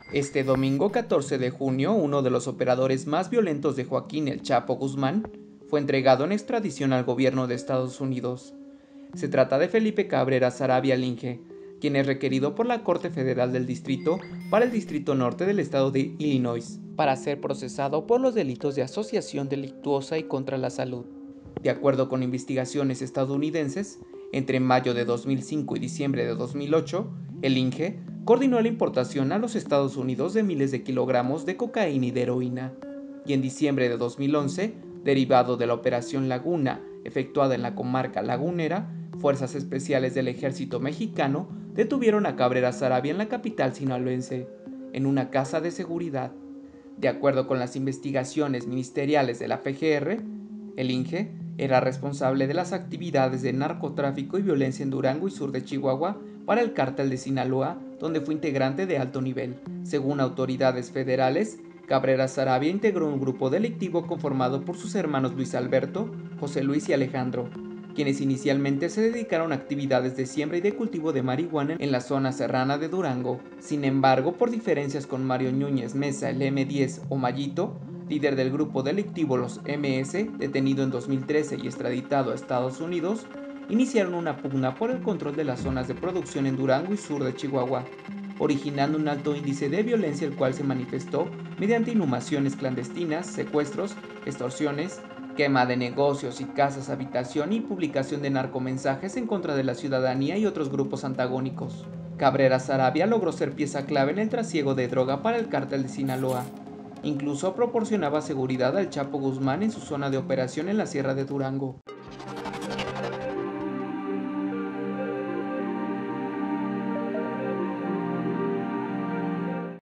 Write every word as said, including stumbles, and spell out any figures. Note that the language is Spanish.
Este domingo catorce de junio, uno de los operadores más violentos de Joaquín El Chapo Guzmán fue entregado en extradición al gobierno de Estados Unidos. Se trata de Felipe Cabrera Sarabia Linge, quien es requerido por la Corte Federal del Distrito para el Distrito Norte del estado de Illinois, para ser procesado por los delitos de asociación delictuosa y contra la salud. De acuerdo con investigaciones estadounidenses, entre mayo de dos mil cinco y diciembre de dos mil ocho, el Inge coordinó la importación a los Estados Unidos de miles de kilogramos de cocaína y de heroína, y en diciembre de dos mil once, derivado de la Operación Laguna efectuada en la comarca lagunera, fuerzas especiales del ejército mexicano detuvieron a Cabrera Sarabia en la capital sinaloense, en una casa de seguridad. De acuerdo con las investigaciones ministeriales de la F G R, el Inge era responsable de las actividades de narcotráfico y violencia en Durango y sur de Chihuahua para el cártel de Sinaloa, donde fue integrante de alto nivel. Según autoridades federales, Cabrera Sarabia integró un grupo delictivo conformado por sus hermanos Luis Alberto, José Luis y Alejandro, quienes inicialmente se dedicaron a actividades de siembra y de cultivo de marihuana en la zona serrana de Durango. Sin embargo, por diferencias con Mario Núñez Mesa, el eme diez o Mayito, líder del grupo delictivo Los eme ese, detenido en dos mil trece y extraditado a Estados Unidos, iniciaron una pugna por el control de las zonas de producción en Durango y sur de Chihuahua, originando un alto índice de violencia, el cual se manifestó mediante inhumaciones clandestinas, secuestros, extorsiones, quema de negocios y casas habitación y publicación de narcomensajes en contra de la ciudadanía y otros grupos antagónicos. Cabrera Sarabia logró ser pieza clave en el trasiego de droga para el cártel de Sinaloa. Incluso proporcionaba seguridad al Chapo Guzmán en su zona de operación en la Sierra de Durango.